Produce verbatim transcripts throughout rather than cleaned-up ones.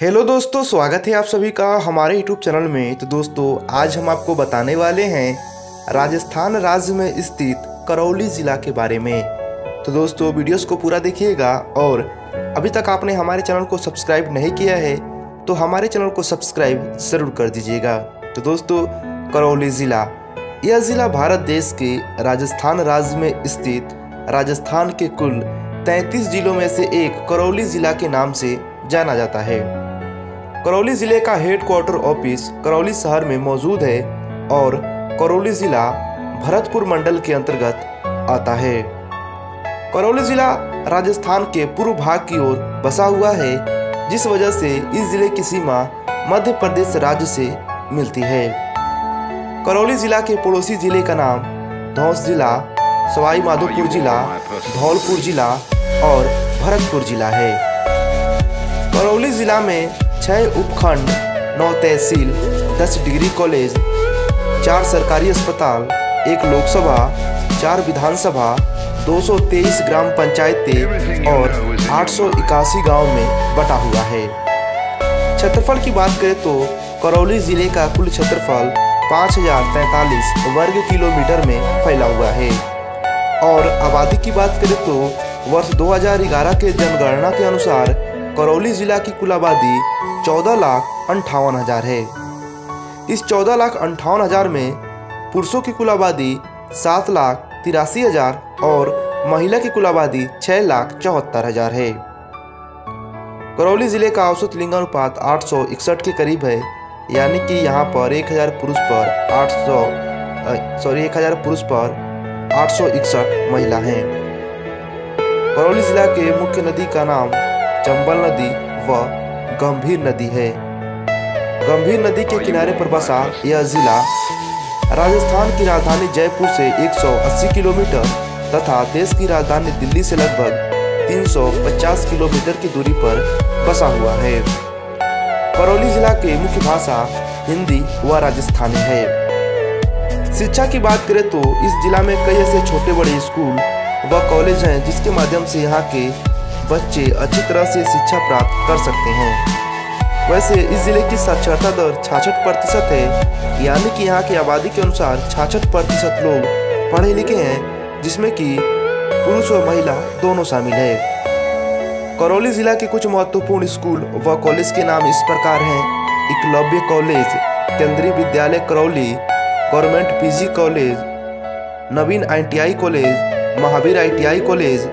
Hello दोस्तों, स्वागत है आप सभी का हमारे यूट्यूब चैनल में। तो दोस्तों, आज हम आपको बताने वाले हैं राजस्थान राज्य में स्थित करौली ज़िला के बारे में। तो दोस्तों, वीडियोस को पूरा देखिएगा और अभी तक आपने हमारे चैनल को सब्सक्राइब नहीं किया है तो हमारे चैनल को सब्सक्राइब ज़रूर कर दीजिएगा। तो दोस्तों, करौली ज़िला, यह ज़िला भारत देश के राजस्थान राज्य में स्थित राजस्थान के कुल तैंतीस जिलों में से एक करौली ज़िला के नाम से जाना जाता है। करौली ज़िले का हेडक्वार्टर ऑफिस करौली शहर में मौजूद है और करौली ज़िला भरतपुर मंडल के अंतर्गत आता है। करौली ज़िला राजस्थान के पूर्व भाग की ओर बसा हुआ है, जिस वजह से इस ज़िले की सीमा मध्य प्रदेश राज्य से मिलती है। करौली ज़िला के पड़ोसी ज़िले का नाम धौंस जिला, सवाई माधोपुर जिला, धौलपुर जिला और भरतपुर जिला है। करौली ज़िला में छह उपखंड, नौ तहसील, दस डिग्री कॉलेज, चार सरकारी अस्पताल, एक लोकसभा, चार विधानसभा, दो सौ तेईस ग्राम पंचायतें और आठ सौ इक्यासी गाँव में बटा हुआ है। क्षेत्रफल की बात करें तो करौली ज़िले का कुल क्षेत्रफल पाँच हजार तैंतालीस वर्ग किलोमीटर में फैला हुआ है और आबादी की बात करें तो वर्ष दो हज़ार ग्यारह के जनगणना के अनुसार करौली ज़िला की कुल आबादी चौदह लाख अंठावन हजार है। इस चौदह लाख अंठावन हजार में पुरुषों की कुल आबादी सात लाख तिरासी हजार और महिला की कुल आबादी छः लाख चौहत्तर हजार है। करौली ज़िले का औसत लिंगानुपात आठ सौ इकसठ के करीब है, यानी कि यहाँ पर एक हजार पुरुष पर आठ सौ सॉरी एक हजार पुरुष पर आठ सौ इकसठ महिला हैं। करौली ज़िला के मुख्य नदी का नाम चंबल नदी व गंभीर नदी है। गंभीर नदी के किनारे पर बसा यह जिला राजस्थान की राजधानी जयपुर से एक सौ अस्सी किलोमीटर तथा देश की राजधानी दिल्ली से लगभग तीन सौ पचास किलोमीटर की दूरी पर बसा हुआ है। करौली जिला की मुख्य भाषा हिंदी व राजस्थानी है। शिक्षा की बात करें तो इस जिला में कई ऐसे छोटे बड़े स्कूल व कॉलेज हैं जिसके माध्यम से यहाँ के बच्चे अच्छी तरह से शिक्षा प्राप्त कर सकते हैं। वैसे इस जिले की साक्षरता दर छियासठ प्रतिशत है, यानी कि यहाँ की आबादी के अनुसार छियासठ प्रतिशत लोग पढ़े लिखे हैं, जिसमें कि पुरुष व महिला दोनों शामिल है। करौली जिला के कुछ महत्वपूर्ण स्कूल व कॉलेज के नाम इस प्रकार हैं: Eklavya college, Kendriya Vidyalaya Karauli, government PG college, Naveen ITI college, Mahaveer ITI college,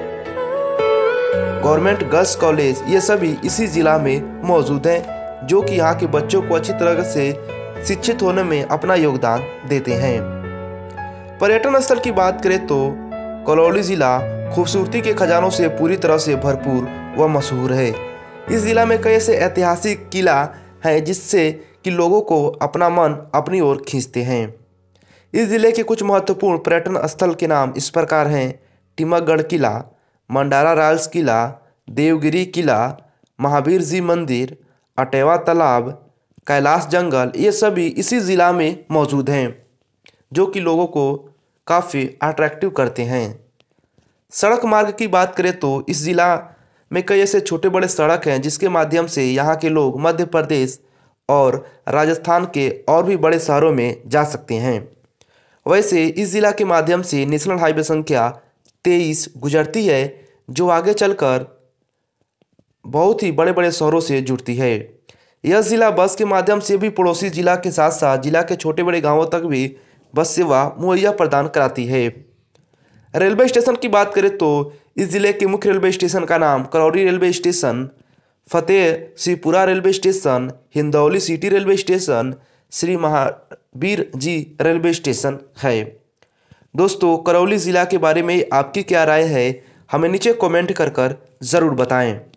government girls college, ये सभी इसी जिला में मौजूद हैं, जो कि यहाँ के बच्चों को अच्छी तरह से शिक्षित होने में अपना योगदान देते हैं। पर्यटन स्थल की बात करें तो करौली ज़िला खूबसूरती के खजानों से पूरी तरह से भरपूर व मशहूर है। इस ज़िला में कई ऐसे ऐतिहासिक किला हैं जिससे कि लोगों को अपना मन अपनी ओर खींचते हैं। इस ज़िले के कुछ महत्वपूर्ण पर्यटन स्थल के नाम इस प्रकार हैं: टिमकगढ़ किला, मंडारा राल्स किला, देवगिरी किला, महावीर जी मंदिर, अटेवा तालाब, कैलाश जंगल, ये सभी इसी ज़िला में मौजूद हैं, जो कि लोगों को काफ़ी अट्रैक्टिव करते हैं। सड़क मार्ग की बात करें तो इस ज़िला में कई ऐसे छोटे बड़े सड़क हैं जिसके माध्यम से यहाँ के लोग मध्य प्रदेश और राजस्थान के और भी बड़े शहरों में जा सकते हैं। वैसे इस ज़िला के माध्यम से नेशनल हाईवे संख्या तेईस गुजरती है, जो आगे चलकर बहुत ही बड़े बड़े शहरों से जुड़ती है। यह ज़िला बस के माध्यम से भी पड़ोसी जिला के साथ साथ जिला के छोटे बड़े गांवों तक भी बस सेवा मुहैया प्रदान कराती है। रेलवे स्टेशन की बात करें तो इस ज़िले के मुख्य रेलवे स्टेशन का नाम Karauli railway station, Fateh Shivpura railway station, Hindauli city railway station, Shri Mahavir ji railway station है। दोस्तों, करौली ज़िला के बारे में आपकी क्या राय है, हमें नीचे कमेंट कर कर ज़रूर बताएं।